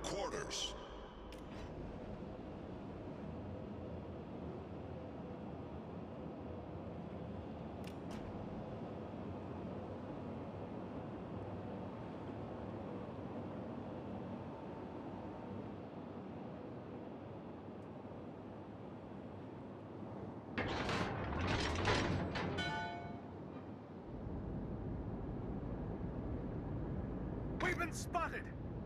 quarters. We've been spotted!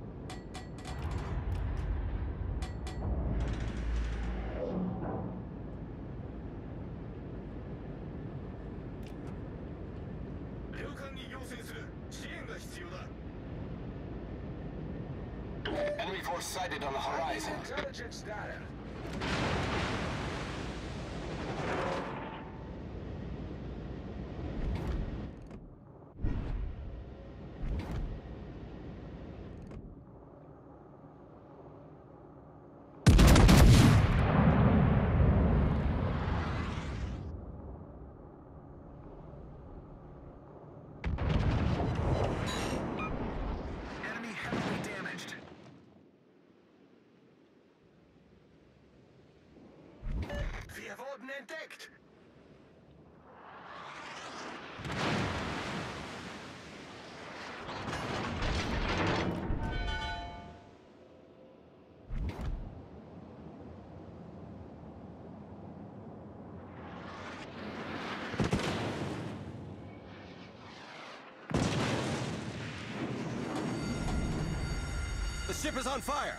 Enemy force sighted on the horizon. Intelligence data. Enemy heavily damaged. Wir wurden entdeckt! The ship is on fire!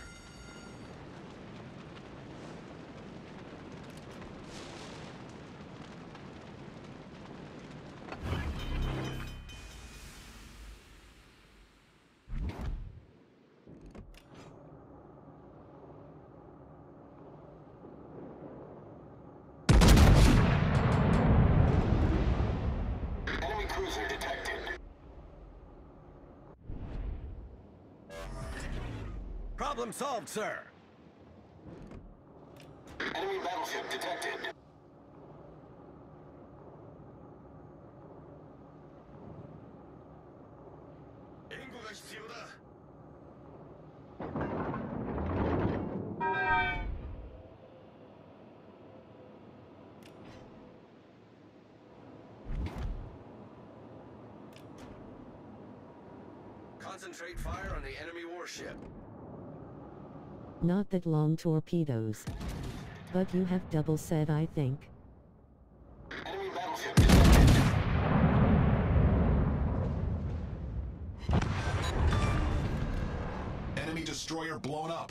Enemy cruiser detected. Problem solved, sir. Enemy battleship detected. Concentrate fire on the enemy warship. Not that long torpedoes. But you have double said, I think. Enemy battleship detected. Enemy destroyer blown up.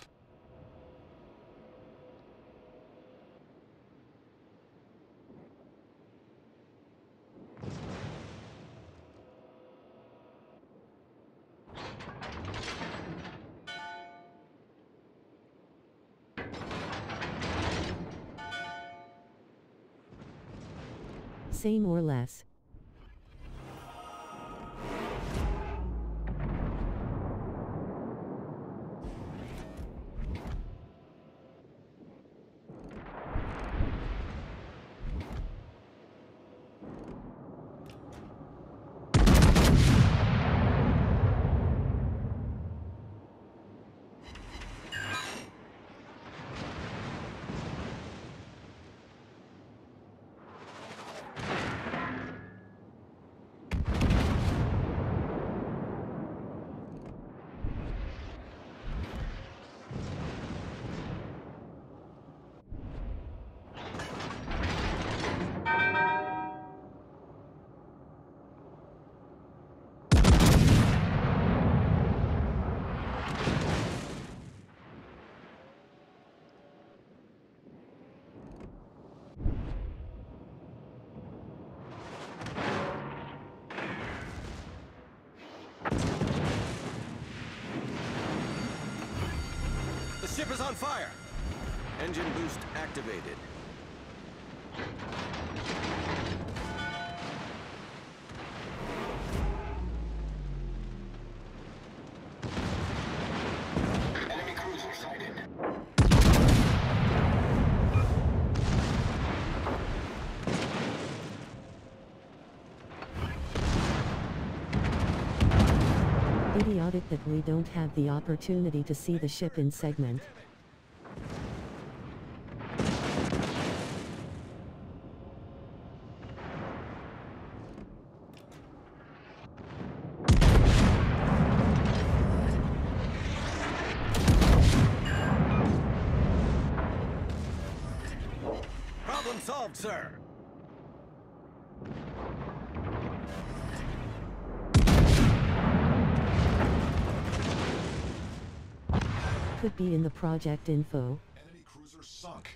Same or less. The ship is on fire! Engine boost activated. Enemy cruiser sighted. idiotic that we don't have the opportunity to see the ship in segment. Problem solved, sir. Could be in the project info. Enemy cruiser sunk.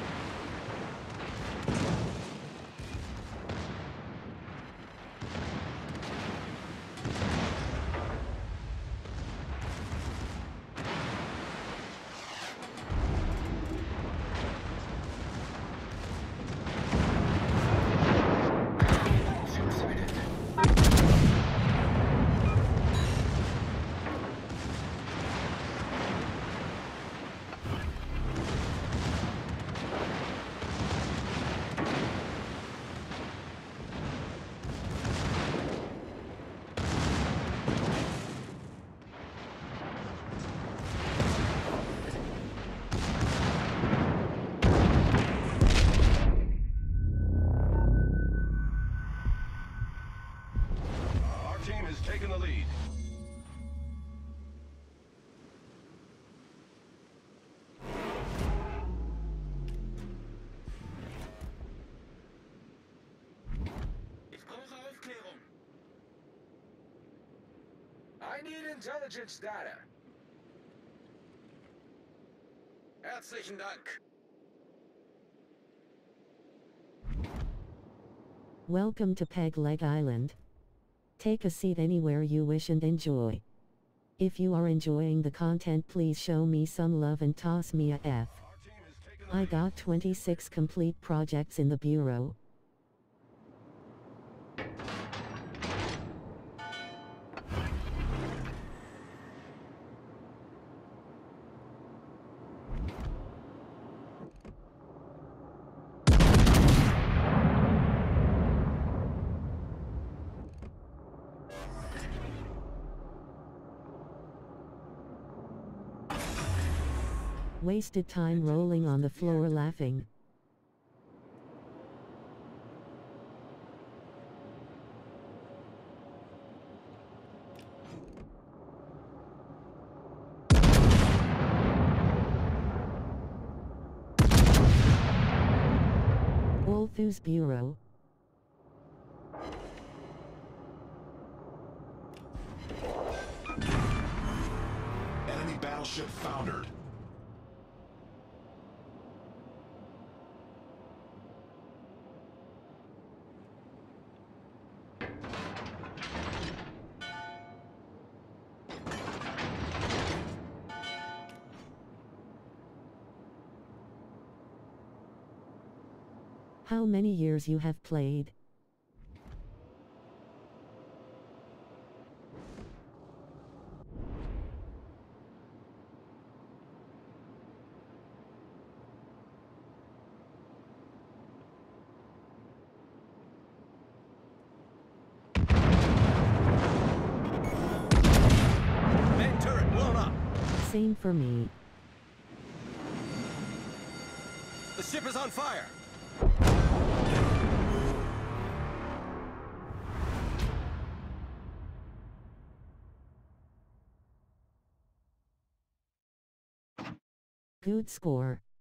Warship sighted. Our team has taken the lead. Ich brauche Aufklärung. I need intelligence data. Herzlichen Dank. Welcome to Peg Leg Island. Take a seat anywhere you wish and enjoy. If you are enjoying the content, please show me some love and toss me a F. Our team has taken the I lead. got 26 complete projects in the bureau. Wasted time rolling on the floor laughing. Wolfu's Bureau. Enemy battleship foundered. How many years you have played? Main turret blown up. Same for me. The ship is on fire. Good score.